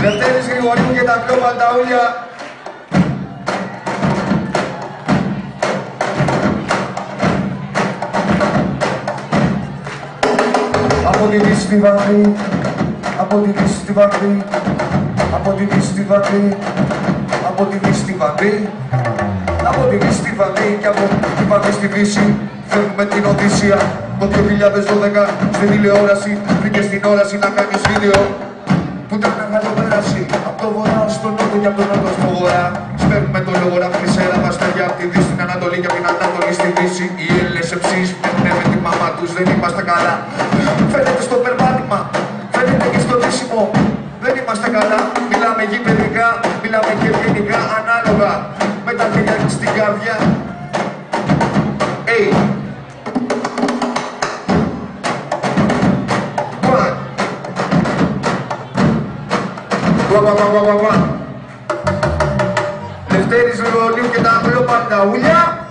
Λευτέρης Γρηγορίου και τα πιο πανταούλια. Από τη Δύση στη Βαχρή, από τη Δύση στη Βαχρή, από τη Δύση στη Βαχρή, από τη Δύση στη Βαχρή, από τη Δύση στη Βαχρή και από τη Βαχρή στη Δύση. Φεύγουμε την Οδύσσια το 2012 στην τηλεόραση. Βρήκε στην όραση να κάνεις βίντεο που ήταν μεγάλο πέραση. Απ' το βορρά στο νότο και απ' το νότο στο βορρά. Σπέρνουμε το λόγο να φλισσέρα μας παιδιά απ' τη Δύση στην Ανατολή και απ' την Ανατολή στη Δύση. Οι Έλληνες εψείς μένουν με τη μαμά τους, δεν είμαστε καλά. Φαίνεται στο περπάτημα, φαίνεται και στο δύσιμο. Δεν είμαστε καλά, μιλάμε γηπαιδικά, μιλάμε και ευγενικά ανάλογα. Με τα χέρια στην καρδιά. Hey. Λευτέρης Γρηγορίου και τα αγλόπαντα ούλια.